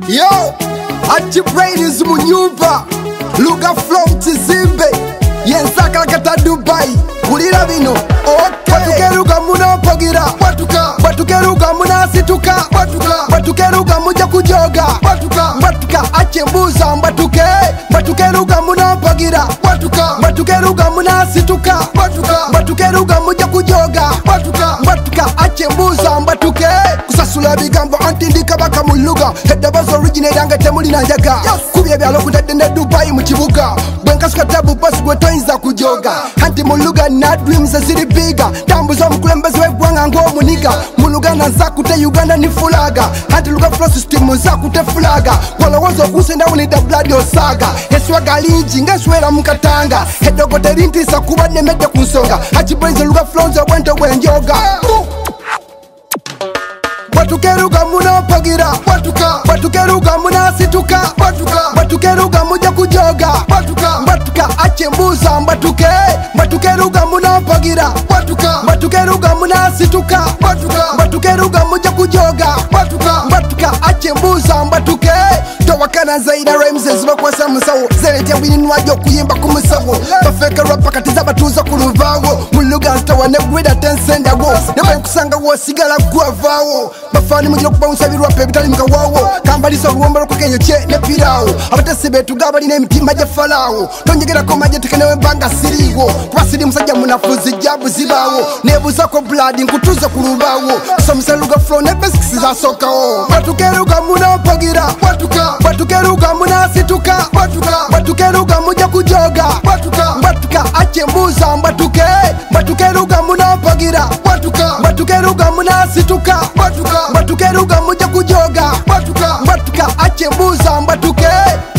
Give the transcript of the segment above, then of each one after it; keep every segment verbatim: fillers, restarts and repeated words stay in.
Yo, Ati Brains munyumba Luga from Tizimbe Yensaka kata Dubai Kulira bino okay. Batukeruga muna pogira Batuka Batukeruga muna situka Batuka Batukeruga muja kujoga Batuka Batuka ache mbuza mbatuke Batukeruga muna pogira Batuka Batukeruga muna situka Batuka Batukeruga muja kujoga Batuka Batuka ache mbuza mbatuke Kusasula bigambo antindika baka muluga Hedda bazo originate yanga temuli na njaga Kubye byalo kutadende Dubai mukibuga Bwenka skatabu pasi gwetoinza kujoga Hanti muluga na dreams ziri biga Tambuzo mkulembezi wegwanga ngo muniga Muluga na zakute Uganda ni fulaga Hanti luga flow system zakute fulaga Wala wazo kusenda unida blood osaga Heswa galinji ngeswera mkatanga Hedogo terinti sakuba nemede kunsonga Hachi brains luga flow za wente wenjoga Batukeruga muna pogira Batuka Batukeruga muna situka Batuka Batukeruga muja kujoga Batuka Batuka ache mbuza mbatuke Batukeruga muna pogira Batuka Batukeruga muna situka Batuka Batukeruga muja kujoga Batuka Batuka ache mbuza mbatuke Towakana zaida rhymes ziba kwa samusawo Zelete wini nwajo kuyimba kumusawo Bafeka rapa katiza batuza kuluvawo Muluga nstawane gwida tensenda wo Nema kusanga wo sigala guavawo Bafani mujilo kubaunsa biruwa pebitali mga wawo Kambaliso ruwamba loko kenyo che ne pirawo Abatesi betu gabali ne mtima jefalawo Tonjegera komaje tukenewe banga siriwo Kwasidi msaja munafuzi jabu zibawo Nebu zako blood nkutuza kurubawo Somisa luga flow ne basics za soka o Batukeruga muna pogira Batuka Batukeruga muna situka Batuka Batukeruga muja kujoga Batuka Batuka ache mbuza mbatuke Batukeruga muna pogira Batuka Batukeruga muna situka Batuka Batukeruga muja kujoga Batuka Batuka ache mbuza mbatuke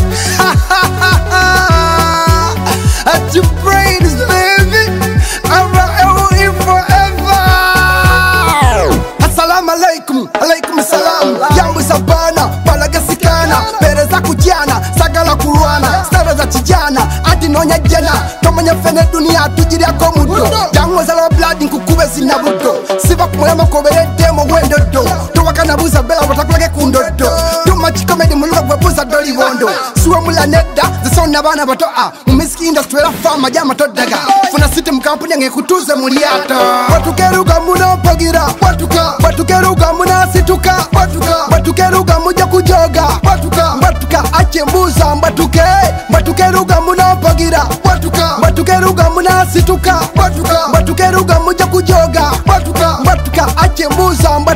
Ati Brains baby I'm a forever. Assalamu alaikum alaikum salam Yambu sabana balagasikana Pereza kujana sagala kuruana Stara za chijana ati nonya jena Tomanya fene dunia tujiria komudo Jango zala blood nkukube zinabudo Siva kumulema kobere demo wendo do Tuwakana buza bela watakulake kundodo Tumachi komedi muluga kwebuza doli wondo Suwa mula neda zisona bana batoa Mumiski industry la fama jama todaga Funa siti mkampuni nge kutuze muliata Batukeruga muna pogira Batuka Batukeruga muna situka Batuka Batukeruga muja kujoga Batuka Batuka ache mbuza mbatuke Batukeruga muna pogira Batuka Batukeruga muna situka Batuka Batukeruga muja kujoga Batuka Batuka ache mbuza mbatuke